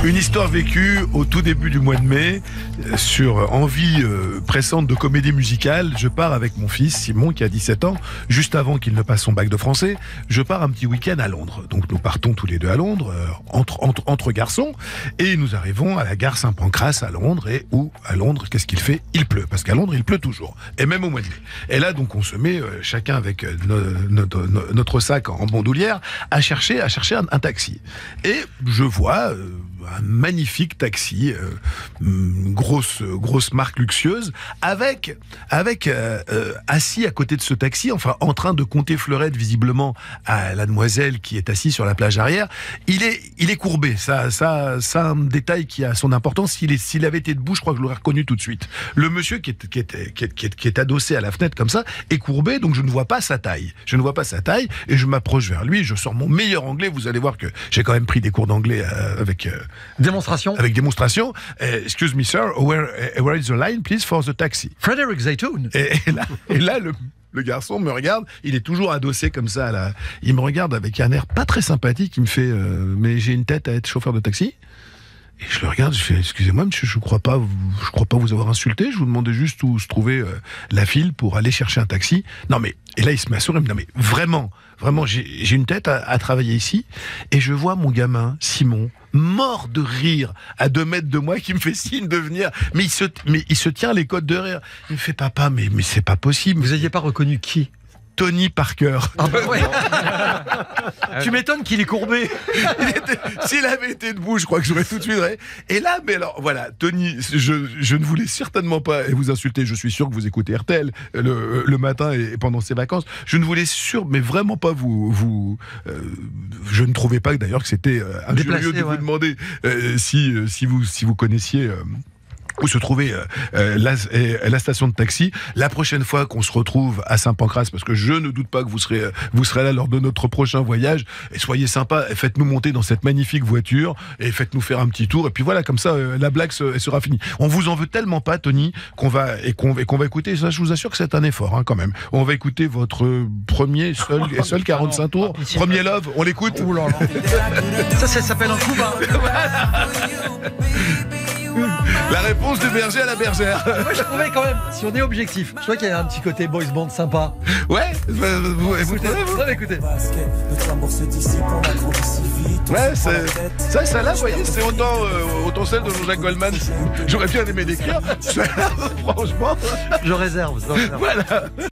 Une histoire vécue au tout début du mois de mai sur envie pressante de comédie musicale. Je pars avec mon fils Simon qui a 17 ans, juste avant qu'il ne passe son bac de français. Je pars un petit week-end à Londres. Donc nous partons tous les deux à Londres, entre garçons, et nous arrivons à la gare Saint-Pancras à Londres. Et où à Londres, qu'est-ce qu'il fait? Il pleut, parce qu'à Londres il pleut toujours, et même au mois de mai. Et là donc on se met chacun avec notre sac en bandoulière à chercher un taxi. Et je vois un magnifique taxi, grosse marque luxueuse, avec assis à côté de ce taxi, enfin en train de compter fleurette visiblement à la demoiselle qui est assise sur la plage arrière. Il est courbé. Ça un détail qui a son importance. S'il avait été debout, je crois que je l'aurais reconnu tout de suite. Le monsieur qui est adossé à la fenêtre comme ça est courbé, donc je ne vois pas sa taille. Et je m'approche vers lui. Je sors mon meilleur anglais. Vous allez voir que j'ai quand même pris des cours d'anglais avec démonstration. Excuse me, sir, where is the line, please, for the taxi? Frederick Zaytoun. Et là, le garçon me regarde. Il est toujours adossé comme ça. Il me regarde avec un air pas très sympathique. Il me fait mais j'ai une tête à être chauffeur de taxi. Et je le regarde, je fais excusez-moi monsieur, je crois pas vous avoir insulté, je vous demandais juste où se trouvait la file pour aller chercher un taxi. Non mais, et là il se met à sourire, il me dit non mais vraiment, j'ai une tête à travailler ici, et je vois mon gamin, Simon, mort de rire, à 2 mètres de moi, qui me fait signe de venir, mais il se tient les côtes de rire. Il me fait papa, mais c'est pas possible. Vous n'aviez pas reconnu qui? Tony Parker. Ah bah ouais. Tu m'étonnes qu'il est courbé. S'il avait été debout, je crois que j'aurais tout de suite. Et là, mais alors, voilà, Tony, je ne voulais certainement pas vous insulter. Je suis sûr que vous écoutez RTL le matin et pendant ces vacances. Je ne voulais mais vraiment pas je ne trouvais pas d'ailleurs que c'était injurieux de vous demander si vous connaissiez. Où se trouvait la station de taxi. La prochaine fois qu'on se retrouve à Saint-Pancras, parce que je ne doute pas que vous serez là lors de notre prochain voyage, et soyez sympa, faites-nous monter dans cette magnifique voiture et faites-nous faire un petit tour, et puis voilà, comme ça la blague sera finie. On vous en veut tellement pas, Tony, qu'on va écouter, ça je vous assure que c'est un effort quand même. On va écouter votre premier seul 45 tours, premier love, on l'écoute. Ouh là là. Ça s'appelle un coup bas. La réponse du berger à la bergère. Moi je trouvais quand même, si on est objectif, je trouvais qu'il y a un petit côté boys band sympa. Ouais, écoutez. Ouais, ça là, vous voyez, c'est autant celle de Jean-Jacques Goldman. J'aurais bien aimé l'écrire. Franchement. Je réserve. Voilà.